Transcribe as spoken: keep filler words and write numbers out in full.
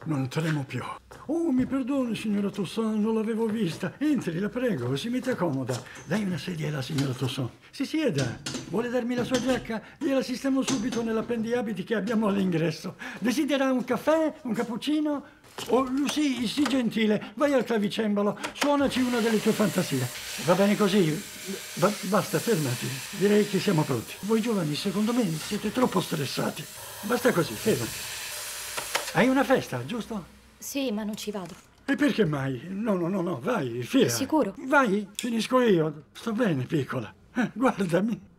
Non tremo più. Oh, mi perdoni, signora Toussaint, non l'avevo vista. Entri, la prego, si metta comoda. Dai una sedia alla signora Toussaint. Si sieda. Vuole darmi la sua giacca? Gliela sistemo subito nell'appendiabiti che abbiamo all'ingresso. Desidera un caffè? Un cappuccino? Oh, Lucy, sii gentile, vai al clavicembalo, suonaci una delle tue fantasie. Va bene così? Ba- basta, fermati. Direi che siamo pronti. Voi giovani, secondo me, siete troppo stressati. Basta così, fermati. Hai una festa, giusto? Sì, ma non ci vado. E perché mai? No, no, no, no, vai, fia. Sicuro? Vai, finisco io. Sto bene, piccola. Eh, guardami.